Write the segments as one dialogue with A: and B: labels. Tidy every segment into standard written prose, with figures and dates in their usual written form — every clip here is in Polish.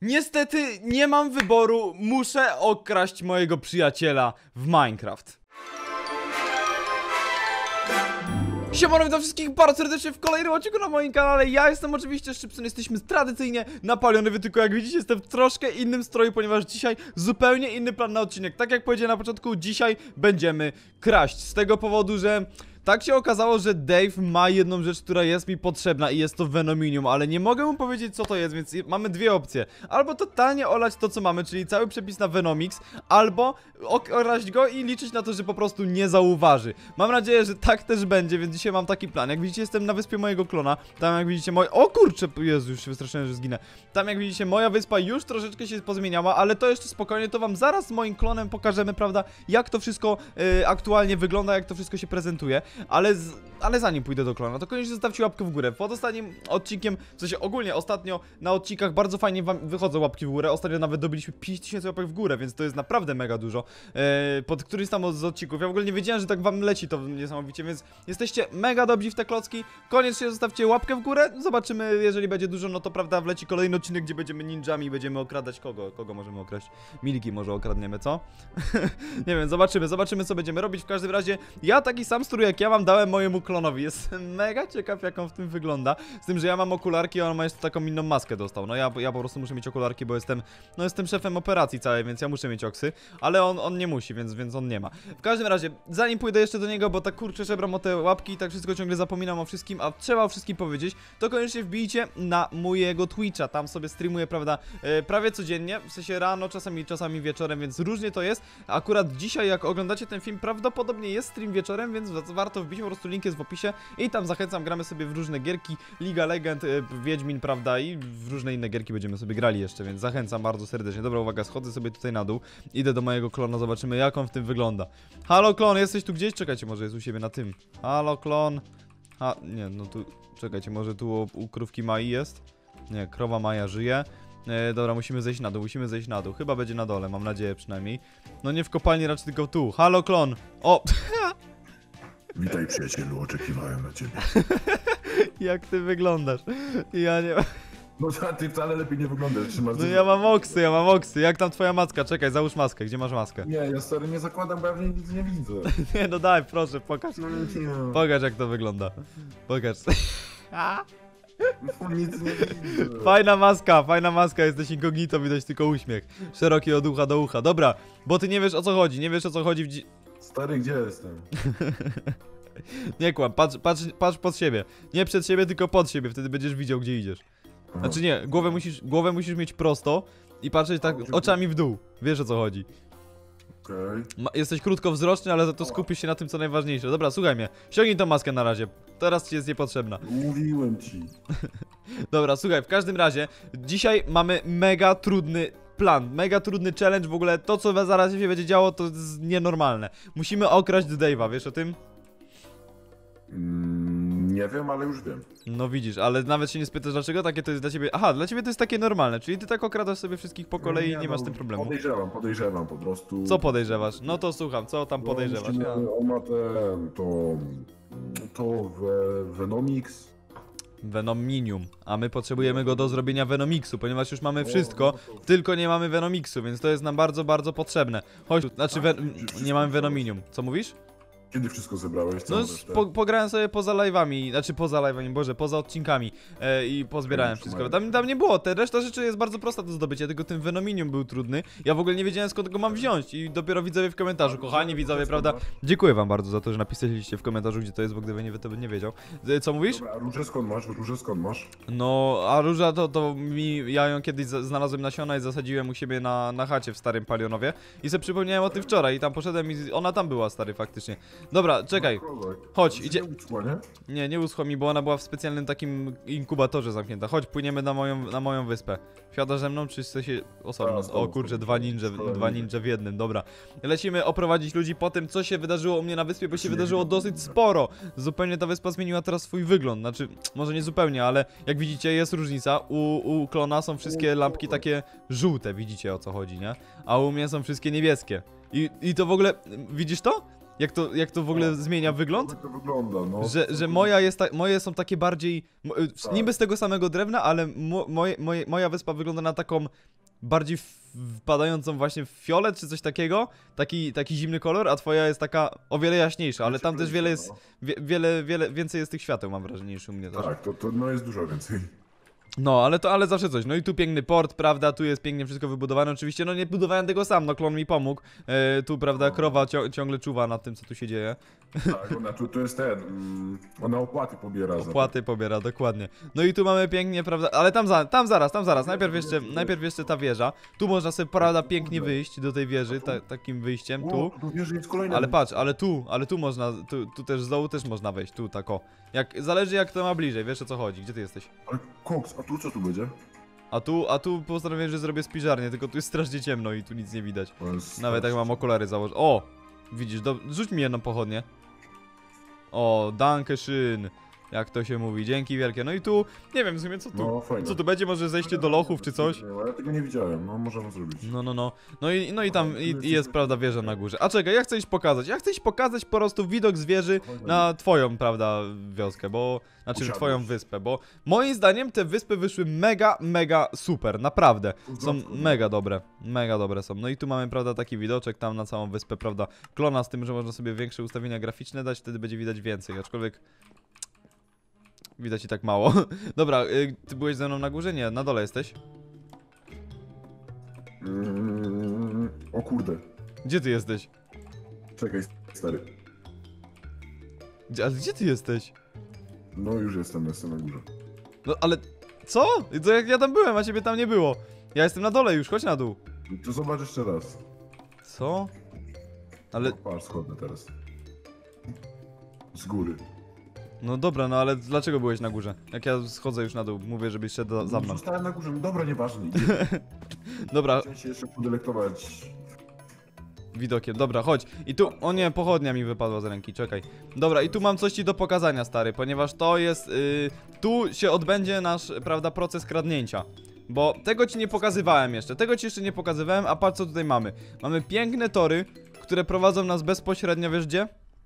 A: Niestety nie mam wyboru, muszę okraść mojego przyjaciela w Minecraft. Siemano, witam wszystkich bardzo serdecznie w kolejnym odcinku na moim kanale. Ja jestem oczywiście Szczypson, jesteśmy tradycyjnie na Palionowie, tylko jak widzicie jestem w troszkę innym stroju, ponieważ dzisiaj zupełnie inny plan na odcinek. Tak jak powiedziałem na początku, dzisiaj będziemy kraść, z tego powodu, że tak się okazało, że Dave ma jedną rzecz, która jest mi potrzebna i jest to Venominium, ale nie mogę mu powiedzieć, co to jest, więc mamy dwie opcje. Albo totalnie olać to, co mamy, czyli cały przepis na Venomix, albo okraść go i liczyć na to, że po prostu nie zauważy. Mam nadzieję, że tak też będzie, więc dzisiaj mam taki plan. Jak widzicie, jestem na wyspie mojego klona. Tam jak widzicie o kurczę, Jezu, już się wystraszyłem, że zginę. Tam jak widzicie, moja wyspa już troszeczkę się pozmieniała, ale to jeszcze spokojnie, to wam zaraz z moim klonem pokażemy, prawda, jak to wszystko aktualnie wygląda, jak to wszystko się prezentuje. Ale zanim pójdę do klona, to koniecznie zostawcie łapkę w górę. Pod ostatnim odcinkiem, w sensie ogólnie ostatnio na odcinkach bardzo fajnie wam wychodzą łapki w górę. Ostatnio nawet dobiliśmy 5000 łapek w górę, więc to jest naprawdę mega dużo. Pod którymś tam z odcinków. Ja w ogóle nie wiedziałem, że tak wam leci to niesamowicie, więc jesteście mega dobrzy w te klocki. Koniecznie zostawcie łapkę w górę. Zobaczymy, jeżeli będzie dużo, no to prawda, wleci kolejny odcinek, gdzie będziemy ninjami i będziemy okradać kogo? Kogo możemy okraść? Milki może okradniemy, co? Nie wiem, zobaczymy co będziemy robić. W każdym razie, ja taki sam strój jak ja wam dałem mojemu klonowi. Jestem mega ciekaw, jak on w tym wygląda. Z tym, że ja mam okularki, a on ma jeszcze taką inną maskę dostał. No ja po prostu muszę mieć okularki, bo jestem szefem operacji całej, więc ja muszę mieć oksy. Ale on nie musi, więc on nie ma. W każdym razie, zanim pójdę jeszcze do niego, bo tak kurczę żebram o te łapki i tak wszystko ciągle zapominam o wszystkim, a trzeba o wszystkim powiedzieć, to koniecznie wbijcie na mojego Twitcha. Tam sobie streamuję, prawda, prawie codziennie, w sensie rano, czasami wieczorem, więc różnie to jest. Akurat dzisiaj, jak oglądacie ten film, prawdopodobnie jest stream wieczorem, więc warto wbić, po prostu link jest w opisie i tam zachęcam, gramy sobie w różne gierki, Liga Legend, Wiedźmin, prawda, i w różne inne gierki będziemy sobie grali jeszcze, więc zachęcam bardzo serdecznie. Dobra, uwaga, schodzę sobie tutaj na dół, idę do mojego klona, zobaczymy jak on w tym wygląda. Halo klon, jesteś tu gdzieś? Czekajcie, może jest u siebie na tym. Halo klon. Nie, no tu, czekajcie, może tu u krówki Mai jest? Nie, krowa Maja żyje. Dobra, musimy zejść na dół, chyba będzie na dole, mam nadzieję przynajmniej. No nie w kopalni, raczej tylko tu. Halo klon. O!
B: Witaj przyjacielu, oczekiwałem na ciebie.
A: Jak ty wyglądasz? Ja nie...
B: No ty wcale lepiej nie wyglądasz, trzymasz...
A: No ja mam oksy. Jak tam twoja maska? Czekaj, załóż maskę. Gdzie masz maskę?
B: Nie, ja stary nie zakładam, bo ja nic nie widzę.
A: Nie, no daj, proszę, pokaż. Pokaż jak to wygląda. Pokaż.
B: Nic nie widzę.
A: Fajna maska, jesteś incognito, widać tylko uśmiech. Szeroki od ucha do ucha. Dobra, bo ty nie wiesz o co chodzi, w
B: Stary, gdzie jestem?
A: Nie kłam, patrz pod siebie. Nie przed siebie, tylko pod siebie, wtedy będziesz widział gdzie idziesz. Znaczy nie, głowę musisz mieć prosto i patrzeć tak oczami w dół. Wiesz o co chodzi.
B: Okej.
A: Jesteś krótkowzroczny, ale za to skupisz się na tym co najważniejsze. Dobra, słuchaj mnie, ściągnij tą maskę na razie. Teraz ci jest niepotrzebna.
B: Mówiłem ci.
A: Dobra, słuchaj, w każdym razie dzisiaj mamy mega trudny plan, mega trudny challenge, w ogóle to co zaraz się będzie działo to jest nienormalne. Musimy okraść Dave'a, wiesz o tym?
B: Nie wiem, ale już wiem.
A: No widzisz, ale nawet się nie spytasz dlaczego takie to jest dla ciebie. Aha, dla ciebie to jest takie normalne, czyli ty tak okradasz sobie wszystkich po kolei i nie masz z tym problemu.
B: Podejrzewam po prostu.
A: Co podejrzewasz? No to słucham, co tam podejrzewasz?
B: On ma Venomix.
A: Venominium, a my potrzebujemy go do zrobienia Venomixu, ponieważ już mamy wszystko, tylko nie mamy Venomixu, więc to jest nam bardzo, bardzo potrzebne. Chodź, znaczy nie mamy Venominium. Co mówisz?
B: Kiedy wszystko zebrałeś?
A: No pograłem sobie poza live'ami, znaczy poza live'ami, boże, poza odcinkami i pozbierałem wszystko. Tam nie było, reszta rzeczy jest bardzo prosta do zdobycia, tylko ten Venominium był trudny. Ja w ogóle nie wiedziałem skąd go mam wziąć i dopiero widzowie w komentarzu, kochani widzowie, prawda? Dziękuję wam bardzo za to, że napisaliście w komentarzu gdzie to jest, bo gdyby nie wy, to bym nie wiedział. Co mówisz?
B: Dobra, a różę skąd masz?
A: No, a róża ja ją kiedyś znalazłem nasiona i zasadziłem u siebie na chacie w starym Palionowie i sobie przypomniałem o tym wczoraj i tam poszedłem i ona tam była, stary, faktycznie. Dobra, czekaj. Chodź, idzie. Nie uschła mi, bo ona była w specjalnym takim inkubatorze zamknięta. Chodź, płyniemy na moją wyspę. Wsiadasz ze mną, czy chce się osobno? O kurczę, dwa ninja w jednym, dobra. Lecimy oprowadzić ludzi po tym, co się wydarzyło u mnie na wyspie, bo się wydarzyło dosyć sporo. Zupełnie ta wyspa zmieniła teraz swój wygląd. Znaczy, może nie zupełnie, ale jak widzicie, jest różnica. U klona są wszystkie lampki takie żółte, widzicie o co chodzi, nie? A u mnie są wszystkie niebieskie. I to w ogóle, widzisz to? jak to w ogóle zmienia wygląd?
B: Jak to wygląda, no.
A: Że moje są takie bardziej, niby z tego samego drewna, ale moja wyspa wygląda na taką bardziej wpadającą właśnie w fiolet czy coś takiego, taki zimny kolor, a twoja jest taka o wiele jaśniejsza, ale tam też wiele jest, wiele więcej jest tych świateł, mam wrażenie, niż u mnie też.
B: Tak, to no jest dużo więcej.
A: No, ale zawsze coś. No i tu piękny port, prawda, tu jest pięknie wszystko wybudowane. Oczywiście, no nie budowałem tego sam, no klon mi pomógł. Tu, prawda, krowa ciągle czuwa nad tym, co tu się dzieje.
B: Tak, ona tu jest ona opłaty pobiera za to.
A: Opłaty pobiera, dokładnie. No i tu mamy pięknie, prawda, ale tam zaraz. Najpierw jeszcze ta wieża. Tu można sobie, prawda, pięknie wyjść do tej wieży, takim wyjściem, tu.
B: O, tu wieży jest kolejna.
A: Ale patrz, ale tu można, tu też z dołu też można wejść, tu tako. Zależy jak to ma bliżej, wiesz o co chodzi, gdzie ty jesteś?
B: Ale Koks, a tu co tu będzie?
A: A tu postanowiłem, że zrobię spiżarnię, tylko tu jest strasznie ciemno i tu nic nie widać. Nawet jak mam okulary założyć. O! Widzisz, rzuć mi jedną pochodnię. O, danke schön. Jak to się mówi, dzięki wielkie. No i tu, nie wiem w sumie co tu.
B: No, fajnie.
A: Co tu będzie, może zejście do lochów czy coś?
B: Ja tego nie widziałem, no możemy zrobić.
A: No. No i tam jest, prawda, wieża na górze. A czekaj, ja chcę iść pokazać. Ja chcę iść pokazać po prostu widok z wieży na twoją, prawda, wioskę, znaczy twoją wyspę, bo moim zdaniem te wyspy wyszły mega super, naprawdę. Są mega dobre są. No i tu mamy, prawda, taki widoczek tam na całą wyspę, prawda, klona z tym, że można sobie większe ustawienia graficzne dać, wtedy będzie widać więcej, aczkolwiek widać i tak mało. Dobra, ty byłeś ze mną na górze? Nie, na dole jesteś.
B: O kurde.
A: Gdzie ty jesteś?
B: Czekaj, stary.
A: Ale gdzie ty jesteś?
B: No już jestem na górze.
A: No ale... Co? To jak ja tam byłem, a ciebie tam nie było. Ja jestem na dole już, chodź na dół.
B: To zobacz jeszcze raz.
A: Co? Ale...
B: No, patrz, schodzę teraz. Z góry.
A: No dobra, no ale dlaczego byłeś na górze? Jak ja schodzę już na dół, mówię, żebyś szedł za mną.
B: Zostałem na górze, no dobra, nieważne.
A: Dobra,
B: Chciałem się jeszcze podelektować.
A: widokiem, dobra, chodź. I tu, o nie, pochodnia mi wypadła z ręki, czekaj. Dobra, i tu mam coś ci do pokazania, stary, ponieważ to jest, tu się odbędzie nasz, prawda, proces kradnięcia. Bo tego ci nie pokazywałem jeszcze, a patrz co tutaj mamy. Mamy piękne tory, które prowadzą nas bezpośrednio, wiesz gdzie?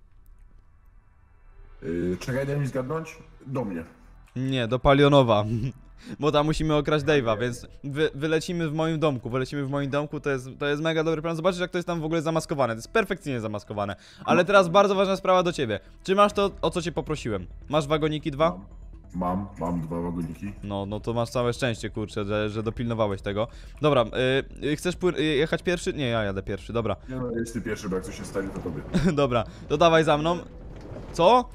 B: Czekaj, daj mi zgadnąć. Do mnie.
A: Nie, do Palionowa. Bo tam musimy okraść Dave'a, więc wylecimy w moim domku, to jest mega dobry plan. Zobaczysz jak to jest tam w ogóle zamaskowane, to jest perfekcyjnie zamaskowane. Ale teraz bardzo ważna sprawa do ciebie. Czy masz to, o co cię poprosiłem? Masz wagoniki 2?
B: Mam 2 wagoniki.
A: No to masz całe szczęście, kurczę, że dopilnowałeś tego. Dobra, chcesz jechać pierwszy? Nie, ja jadę pierwszy, dobra.
B: Nie no, jest ty pierwszy, bo jak coś się stanie, to tobie.
A: Dobra, to dawaj za mną. Co?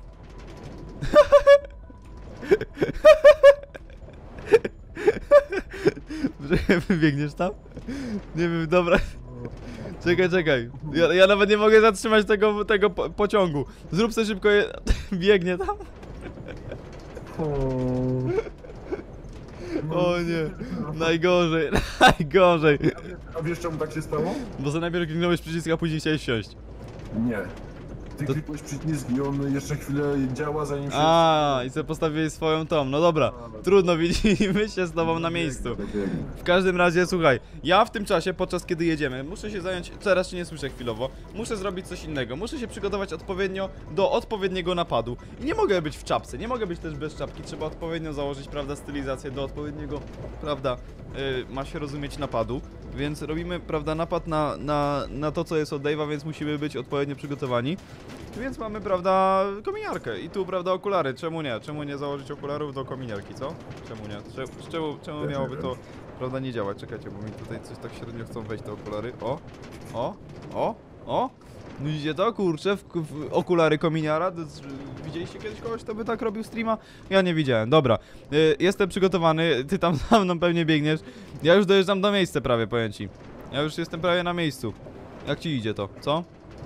A: Wybiegniesz tam? Nie wiem, dobra. Czekaj. Ja nawet nie mogę zatrzymać tego pociągu. Zrób sobie szybko biegnie tam. O nie, najgorzej.
B: A wiesz czemu tak się stało?
A: Bo za najpierw kliknąłeś przycisk, a później chciałeś wsiąść.
B: Nie. Ty klikłeś przycisk i on jeszcze chwilę działa zanim się...
A: I sobie postawiłeś swoją tą, no dobra. Trudno, widzimy się z tobą na miejscu. W każdym razie, słuchaj, ja w tym czasie, podczas kiedy jedziemy, muszę się zająć, teraz cię nie słyszę chwilowo, muszę zrobić coś innego, muszę się przygotować odpowiednio do odpowiedniego napadu. I nie mogę być w czapce, nie mogę być też bez czapki, trzeba odpowiednio założyć, prawda, stylizację do odpowiedniego, prawda, ma się rozumieć napadu. Więc robimy, prawda, napad na to, co jest od Dave'a, więc musimy być odpowiednio przygotowani. Więc mamy, prawda, kominiarkę i tu, prawda, okulary. Czemu nie? Czemu nie założyć okularów do kominiarki, co? Czemu nie? Czemu miałoby to, prawda, nie działać? Czekajcie, bo mi tutaj coś tak średnio chcą wejść te okulary. O! Widzicie to? Kurczę, w okulary kominiara. Widzieliście kiedyś kogoś, kto by tak robił streama? Ja nie widziałem. Dobra, jestem przygotowany. Ty tam za mną pewnie biegniesz. Ja już dojeżdżam do miejsca prawie, powiem ci. Ja już jestem prawie na miejscu. Jak ci idzie to, co?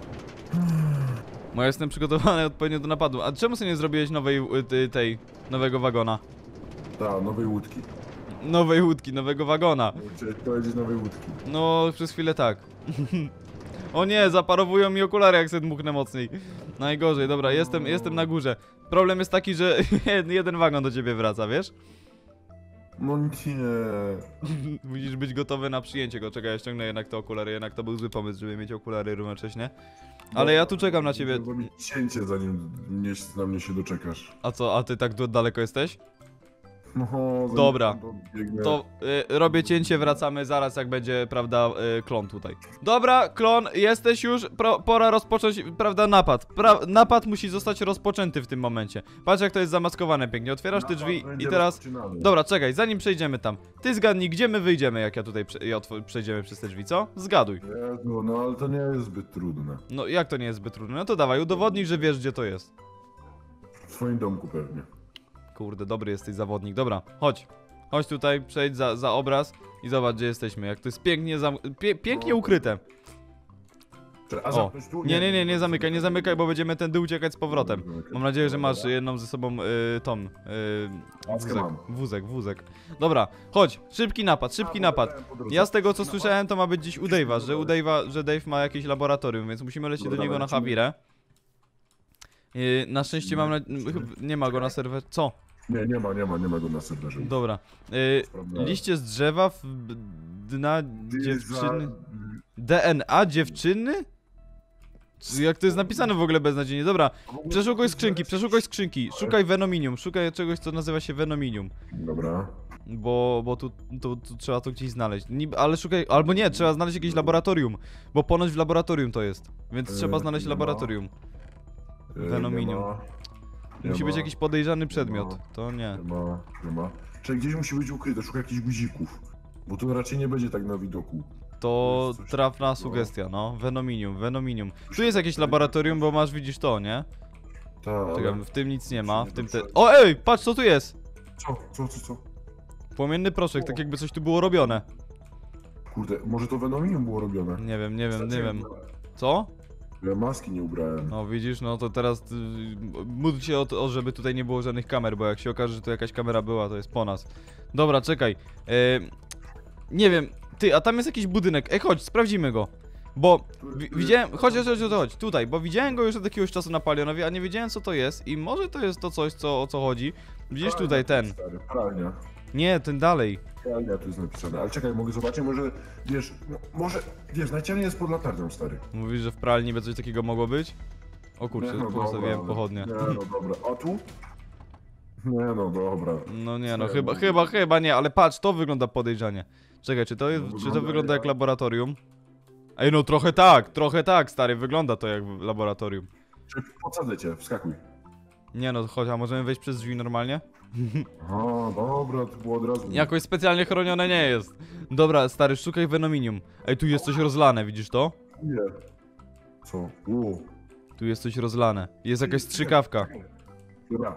A: Bo ja jestem przygotowany odpowiednio do napadu. A czemu sobie nie zrobiłeś nowego wagona?
B: Tak, nowej łódki.
A: Nowej łódki, nowego wagona.
B: Chciałeś powiedzieć nowej łódki.
A: No, przez chwilę tak. O nie, zaparowują mi okulary, jak sobie dmuchnę mocniej. Najgorzej, dobra, jestem na górze. Problem jest taki, że jeden wagon do ciebie wraca, wiesz?
B: No nie.
A: Musisz być gotowy na przyjęcie go. Czekaj, ja ściągnę jednak te okulary, jednak to był zły pomysł, żeby mieć okulary równocześnie. Ale ja tu czekam na ciebie.
B: Muszę zrobić cięcie, zanim na mnie się doczekasz.
A: A co, a ty tak daleko jesteś?
B: No, zanim
A: Dobra.
B: biegnę.
A: To robię cięcie, wracamy zaraz jak będzie, prawda, klon tutaj. Dobra, klon, jesteś już, pora rozpocząć, prawda, napad. Napad musi zostać rozpoczęty w tym momencie. Patrz jak to jest zamaskowane pięknie, otwierasz te drzwi i teraz... Dobra, czekaj, zanim przejdziemy tam, ty zgadnij, gdzie my wyjdziemy, jak ja tutaj przejdziemy przez te drzwi, co? Zgaduj.
B: Jezu, no ale to nie jest zbyt trudne.
A: No jak to nie jest zbyt trudne? No to dawaj, udowodnij, że wiesz gdzie to jest.
B: W swoim domku pewnie.
A: Kurde, dobry jesteś zawodnik, dobra, chodź. Chodź tutaj, przejdź za obraz i zobacz gdzie jesteśmy, jak to jest pięknie, pięknie ukryte.
B: A
A: O,
B: zamknąć tu?
A: nie zamykaj, bo będziemy tędy uciekać z powrotem. Mam nadzieję, że masz jedną ze sobą wózek. Dobra, chodź, szybki napad. Ja z tego co słyszałem, to ma być dziś u Dave'a, że Dave ma jakieś laboratorium, więc musimy lecieć do niego na Hawirę. Na szczęście nie ma go na serwerze. Co?
B: Nie ma go na serwerze.
A: Dobra. Liście z drzewa dna dziewczyny. DNA dziewczyny? Jak to jest napisane w ogóle beznadziejnie? Dobra, przeszukuj skrzynki, szukaj venominium, szukaj czegoś co nazywa się venominium.
B: Dobra.
A: Bo tu trzeba to gdzieś znaleźć. Ale szukaj, albo nie, trzeba znaleźć jakieś laboratorium. Bo ponoć w laboratorium to jest. Więc trzeba znaleźć laboratorium. Venominium. Musi być jakiś podejrzany przedmiot. To nie.
B: Nie ma. Czyli gdzieś musi być ukryte, szukaj jakichś guzików. Bo tu raczej nie będzie tak na widoku.
A: To trafna sugestia, no. Venominium. Tu jest jakieś laboratorium, bo masz, widzisz to, nie?
B: Tak.
A: Czekaj, w tym nic nie ma, w tym te... O, ej, patrz co tu jest!
B: Co?
A: Płomienny proszek, tak jakby coś tu było robione.
B: Kurde, może to venominium było robione?
A: Nie wiem. Co?
B: Ja maski nie ubrałem.
A: No widzisz, no to teraz módl się o to, żeby tutaj nie było żadnych kamer, bo jak się okaże, że tu jakaś kamera była, to jest po nas. Dobra, czekaj. Nie wiem, ty, a tam jest jakiś budynek. Chodź, sprawdzimy go. Bo widziałem, chodź, tutaj, bo widziałem go już od jakiegoś czasu na Palionowie, a nie wiedziałem co to jest i może to jest to coś, o co chodzi. Widzisz tutaj ten.
B: Pralnia.
A: Nie, ten dalej.
B: Pralnia tu jest napisane, ale czekaj, mogę zobaczyć, może, wiesz, najciemniej jest pod latarnią, stary.
A: Mówisz, że w pralni by coś takiego mogło być? O kurczę, postawiłem pochodnie.
B: Nie, no dobra, a tu? Nie, no dobra.
A: No nie, no chyba nie, ale patrz, to wygląda podejrzanie. Czekaj, czy to wygląda jak laboratorium? Ej, no trochę tak, stary, wygląda to jak laboratorium.
B: Podsadzę cię, wskakuj.
A: Nie no, chodź, a możemy wejść przez drzwi normalnie?
B: Aha, dobra, to było od razu.
A: Jakoś specjalnie chronione nie jest. Dobra, stary, szukaj venominium. Ej, tu jest coś rozlane, widzisz to?
B: Nie. Co?
A: Tu jest coś rozlane. Jest jakaś strzykawka.
B: Dobra.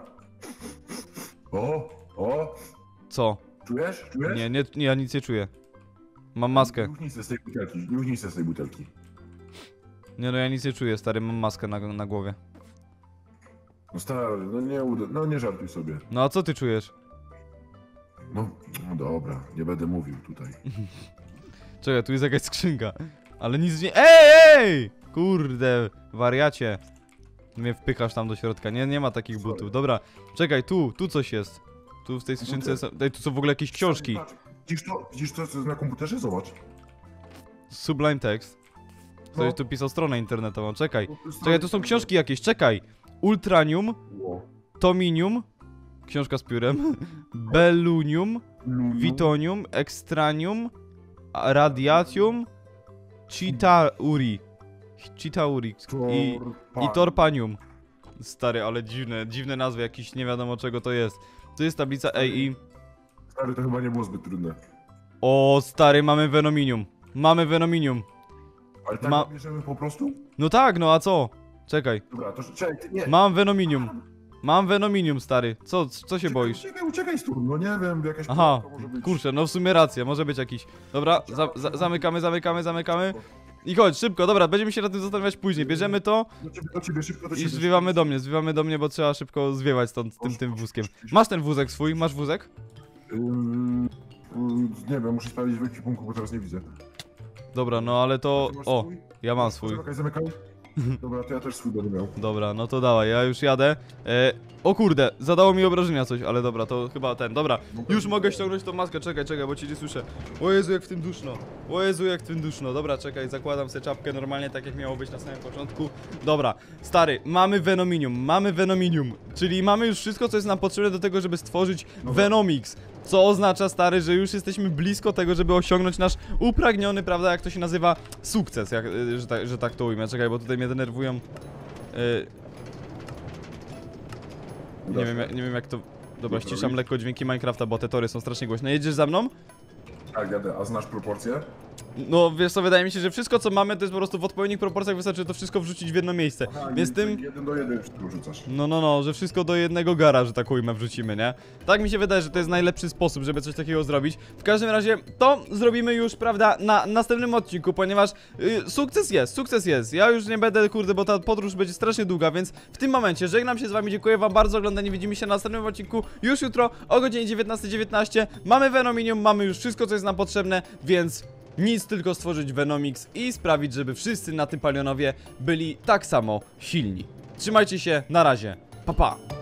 B: O!
A: Co?
B: Czujesz?
A: Nie, ja nic nie czuję. Mam maskę.
B: Już nic z tej butelki.
A: Nie no, ja nic nie czuję, stary, mam maskę na głowie.
B: No stary, no nie żartuj sobie.
A: No a co ty czujesz?
B: No dobra, nie będę mówił tutaj.
A: Czekaj, tu jest jakaś skrzynka. Ale nic nie... Ej! Kurde, wariacie. Mnie wpychasz tam do środka. Nie ma takich butów. Dobra, czekaj, tu coś jest. Tu w tej skrzynce jest... Ej, tu są w ogóle jakieś książki.
B: Widzisz to, co jest na komputerze? Zobacz.
A: Sublime Text. Ktoś
B: No.
A: tu pisał stronę internetową. Czekaj, tu są książki jakieś, czekaj. Ultranium, Tominium, książka z piórem, Bellunium, Vitonium, Extranium, Radiatium, Chitauri i Torpanium. Stary, ale dziwne nazwy, jakieś nie wiadomo czego to jest. Tu jest tablica EI.
B: Stary, to chyba nie było zbyt trudne.
A: O, stary, mamy Venominium.
B: Ale tak bierzemy po prostu?
A: No tak, no a co? Czekaj.
B: Dobra, to czekaj, nie.
A: Mam Venominium, stary. Co się boisz?
B: Uciekaj stąd, no nie wiem, jakaś
A: Aha,
B: może być.
A: kurczę, no w sumie racja, może być jakiś. Dobra, zamykamy. I chodź, szybko, dobra, będziemy się na tym zastanawiać później. Bierzemy to
B: Do ciebie, szybko do ciebie.
A: i zwiewamy do mnie, bo trzeba szybko zwiewać stąd tym wózkiem. Masz ten wózek swój? Masz wózek?
B: Nie wiem, muszę sprawdzić w ekwipunku, bo teraz nie widzę.
A: Dobra, no ale to... O, ja mam swój.
B: Zamykaj. Dobra, to ja też swój będę miał.
A: Dobra, no to dawaj, ja już jadę. O kurde, zadało mi obrażenia coś, ale dobra, to chyba ten, dobra. Już mogę ściągnąć tą maskę, czekaj, bo cię nie słyszę. O Jezu, jak w tym duszno. O Jezu, jak w tym duszno. Dobra, czekaj, zakładam sobie czapkę normalnie, tak jak miało być na samym początku. Dobra, stary, mamy Venominium, czyli mamy już wszystko, co jest nam potrzebne do tego, żeby stworzyć Venomix. Co oznacza, stary, że już jesteśmy blisko tego, żeby osiągnąć nasz upragniony, prawda, jak to się nazywa, sukces, że tak to ujmę. Czekaj, bo tutaj mnie denerwują. Nie wiem jak to... Dobra, ściszam lekko dźwięki Minecrafta, bo te tory są strasznie głośne. Jedziesz za mną?
B: Tak, jadę. A znasz proporcje?
A: No wiesz co, wydaje mi się, że wszystko co mamy to jest po prostu w odpowiednich proporcjach, wystarczy to wszystko wrzucić w jedno miejsce.
B: Aha,
A: Więc tym...
B: 1 do 1 wszystko rzucasz.
A: No, że wszystko do jednego gara, że tak ujmę, wrzucimy, nie? Tak mi się wydaje, że to jest najlepszy sposób, żeby coś takiego zrobić. W każdym razie to zrobimy już, prawda, na następnym odcinku, ponieważ sukces jest. Ja już nie będę, kurde, bo ta podróż będzie strasznie długa, więc w tym momencie żegnam się z wami, dziękuję wam bardzo za oglądanie, widzimy się na następnym odcinku już jutro o godzinie 19:19. Mamy Venominium, mamy już wszystko, co jest nam potrzebne, więc... Nic, tylko stworzyć Venomix i sprawić, żeby wszyscy na tym Palionowie byli tak samo silni. Trzymajcie się, na razie, pa pa!